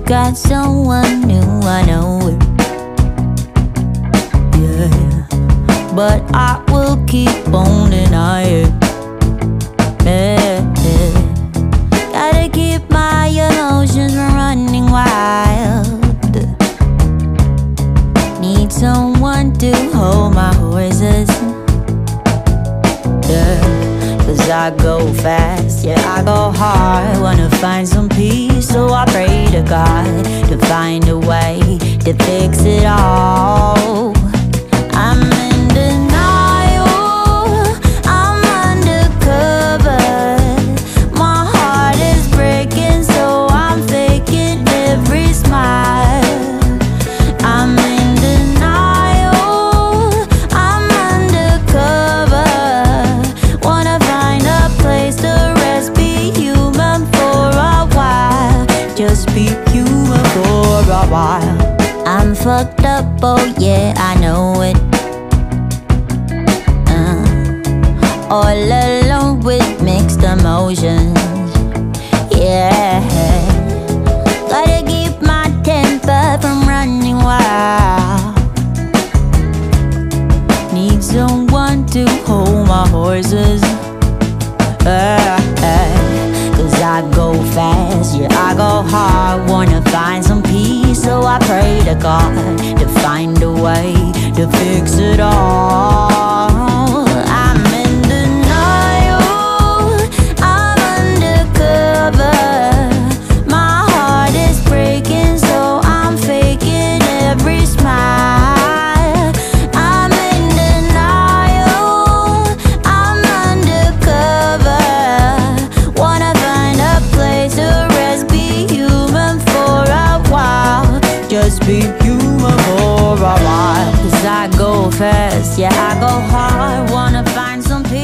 got someone new, I know it. Yeah, but I will keep on denying it. Gotta keep my emotions from running wild. Need someone to hold my horses. Yeah, 'cause I go fast, yeah, I go hard. Wanna find some peace, so I pray to God to find a way to fix it all. I'm in denial, I'm undercover. My heart is breaking, so I'm faking every smile. I'm in denial, I'm undercover. Wanna find a place to rest, be human for a while. Just be human for a while. I'm fucked up, oh yeah, I know it. All alone with mixed emotions. Yeah, gotta keep my temper from running wild. Need someone to hold my horses. 'Cause I go fast, yeah, I go hard. Wanna find some peace, so I pray to God to find a way to fix it all. I'm in denial, I'm undercover. My heart is breaking, so I'm faking every smile. I'm in denial, I'm undercover. Wanna find a place to rest, be human for a while. Just be human for a while. 'Cause I go fast, yeah, I go hard. Wanna find some peace.